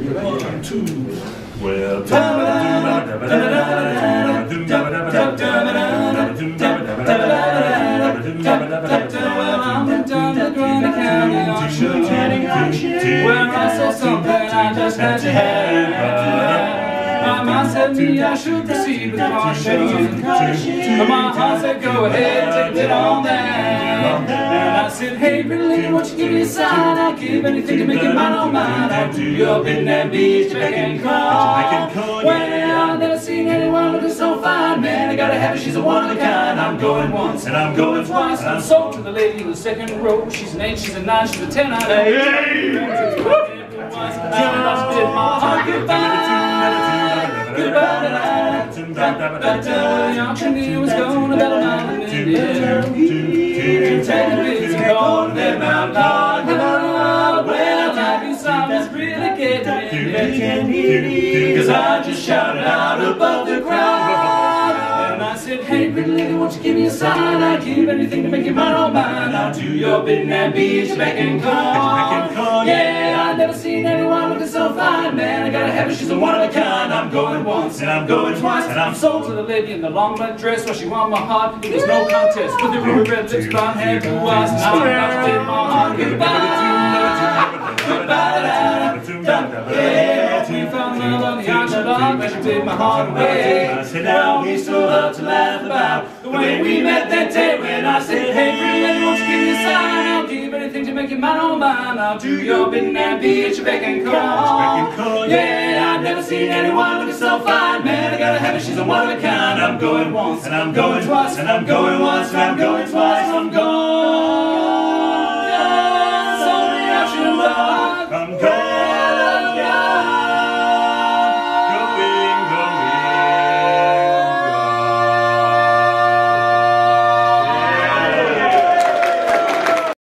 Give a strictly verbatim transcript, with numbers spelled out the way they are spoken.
One, two. Well, I'm down to Granite County Auction, where I saw something I just had to have. My mind said me I should proceed with caution, but my heart said go ahead, take it on down. And I said, hey pretty lady, won't you give me a sign? I'll give anything to make it mine, oh mine. I'll do you up in that beach, back and call. Well, I've never seen anyone looking so fine, man, I gotta have her, she's a one of a kind. I'm going once and I'm going twice. I'm sold to the lady in the second row. She's an eight, she's a nine, she's a ten, I know. I lost it, my heart goodbye, goodbye. The auctioneer was going about a mile in India. He take a bit and call them out loud. Well, my new song was really getting me, cause I just shouted out above the crowd. And I said, hey pretty lady, won't you give me a sign? I'd give anything to make you mine, oh mine. I'll do your bidding and be at your beck and call. Yeah, I've never seen anyone looking so fine, man, I gotta have her, she's a one of a kind. I'm going once and I'm going twice, and I'm sold to the lady in the long black dress. Well, she won my heart, it was no contest. With the ruby red lips, blonde hair, blue eyes, and I'm about to take my heart goodbye. Goodbye. Yeah, we found love on the auction block, but she took my heart away. I said, now we still love to laugh about the way we met that day when I said, hey pretty lady, won't you give me a sign? I'll give anything to make you mine, oh mine. I'll do your bidding and be at your beck and call. Yeah, I've never seen anyone looking so fine, man, I gotta have her, she's a one of a kind. I'm going once and I'm going twice and I'm going once and I'm going twice.